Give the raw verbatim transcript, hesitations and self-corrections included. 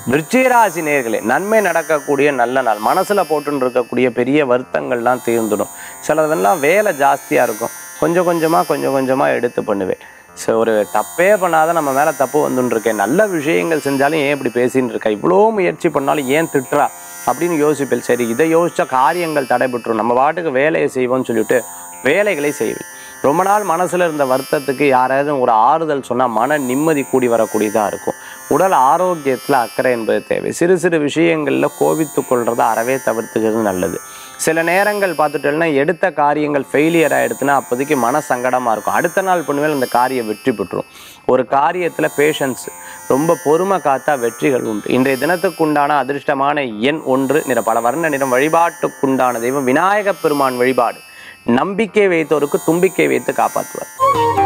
விருச்சிக ராசி நேயர்களே, நன்மை நடக்கக்கூடிய நல்ல நாள். மனசில் போட்டுன்னு இருக்கக்கூடிய பெரிய வருத்தங்கள்லாம் தீர்ந்துடும். சிலதெல்லாம் வேலை ஜாஸ்தியாக இருக்கும், கொஞ்சம் கொஞ்சமாக கொஞ்சம் கொஞ்சமாக எடுத்து பண்ணுவேன். ஸோ ஒரு தப்பே பண்ணாத நம்ம மேலே தப்பு வந்துன்னு இருக்கேன், நல்ல விஷயங்கள் செஞ்சாலும் ஏன் இப்படி பேசின்னு இருக்கா, இவ்வளோ முயற்சி பண்ணாலும் ஏன் திட்டுறா அப்படின்னு யோசிப்பேன். சரி, இதை யோசிச்சா காரியங்கள் தடைபட்டுரும், நம்ம பாட்டுக்கு வேலையை செய்வோம்னு சொல்லிட்டு வேலைகளை செய்வேன். ரொம்ப நாள் மனசில் இருந்த வருத்தத்துக்கு யாராவது ஒரு ஆறுதல் சொன்னால் மன நிம்மதி கூடி வரக்கூடியதாக இருக்கும். உடல் ஆரோக்கியத்தில் அக்கறை என்பது தேவை. சிறு சிறு விஷயங்களில் கோபித்து கொள்றதை அறவே தவிர்த்துக்கிறது நல்லது. சில நேரங்கள் பார்த்துட்டோம்னா எடுத்த காரியங்கள் ஃபெயிலியர் ஆகிடுதுன்னா அப்போதைக்கு மன சங்கடமாக இருக்கும். அடுத்த நாள் பண்ணுவேல் அந்த காரியம் வெற்றி பெற்றுரும். ஒரு காரியத்தில் பேஷன்ஸ், ரொம்ப பொறுமை காத்தா வெற்றிகள் உண்டு. இன்றைய தினத்துக்கு உண்டான அதிர்ஷ்டமான எண் ஒன்று, நிற பல வர்ண நிறம். வழிபாட்டுக்குண்டான தெய்வம் விநாயகப் பெருமான் வழிபாடு. நம்பிக்கை வைத்தோருக்கு தும்பிக்கை வைத்து காப்பாற்றுவார்.